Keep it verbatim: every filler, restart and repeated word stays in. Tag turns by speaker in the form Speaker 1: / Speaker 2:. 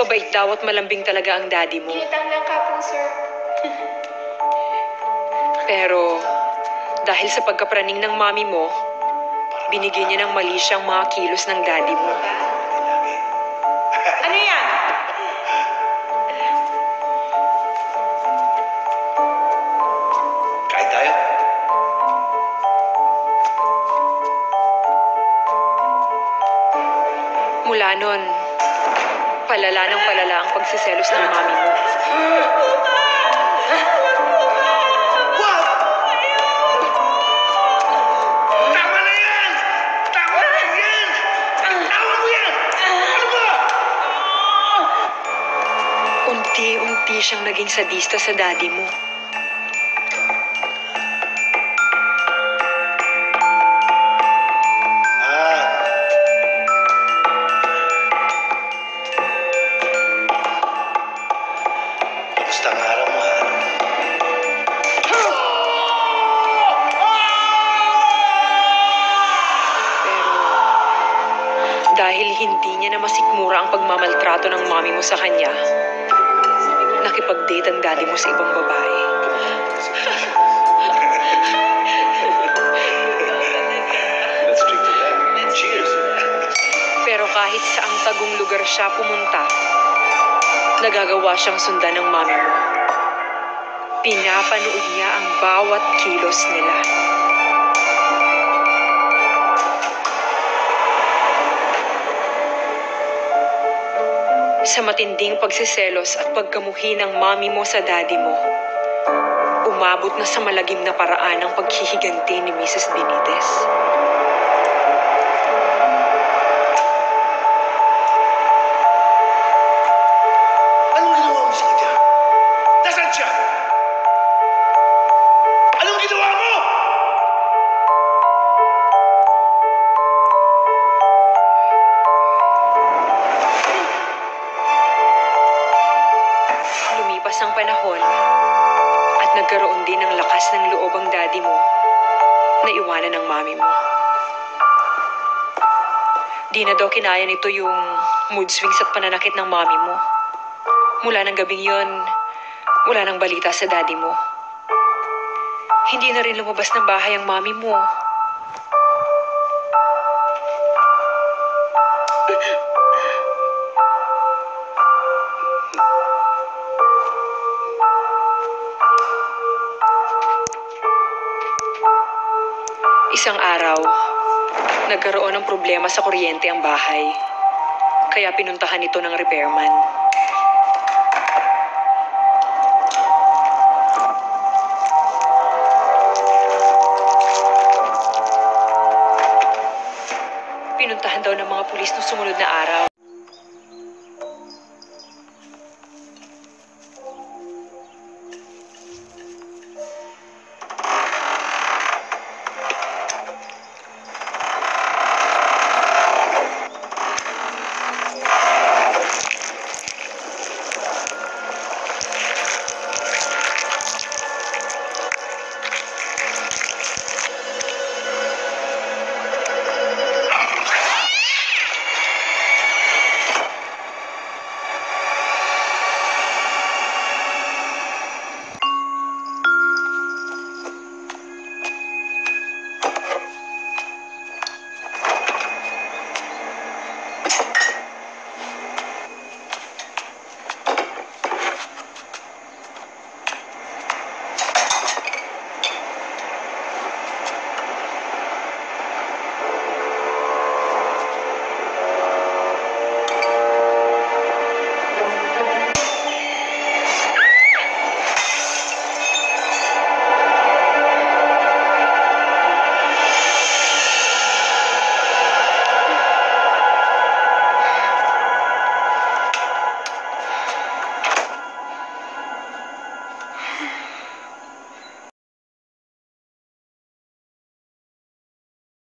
Speaker 1: Mabait daw at malambing talaga ang daddy mo.
Speaker 2: Inutang lang ka po, sir.
Speaker 1: Pero dahil sa pagkapraning ng mami mo, binigyan niya ng mali siyang mga kilos ng daddy mo.
Speaker 2: Ano yan?
Speaker 3: Kain tayo.
Speaker 1: Mula nun, palala ng palala ang pagsiselos ng mami mo.
Speaker 3: What? Tama na yan! Tama na yan! Tama mo yan! Ano ba?
Speaker 1: Unti-unti siyang naging sadista sa daddy mo.
Speaker 3: Ah. Kamusta ang araw mo, ha?
Speaker 1: Pero dahil hindi niya na masikmura ang pagmamaltrato ng mami mo sa kanya, nakipag-date ang daddy mo sa ibang babae.
Speaker 3: Let's drink to that. Cheers.
Speaker 1: Pero kahit saang tagong lugar siya pumunta, nagagawa siyang sundan ng mami mo. Pinapanood niya ang bawat kilos nila. Sa matinding pagsiselos at pagkamuhi ng mami mo sa daddy mo, umabot na sa malagim na paraan ang paghihiganti ni Missus Benitez.
Speaker 3: Anong ginawa mo sa kanya? Nasaan siya? Anong ginawa mo?
Speaker 1: Lumipas ang panahon at nagkaroon din ng lakas ng loob ang daddy mo na iwanan ng mami mo. Di na daw kinaya nito yung mood swings at pananakit ng mami mo. Mula ng gabing yon, wala nang balita sa daddy mo. Hindi na rin lumabas ng bahay ang mami mo. Isang araw, nagkaroon ng problema sa kuryente ang bahay. Kaya pinuntahan ito ng repairman. Pinuntahan daw ng mga pulis nung sumunod na araw.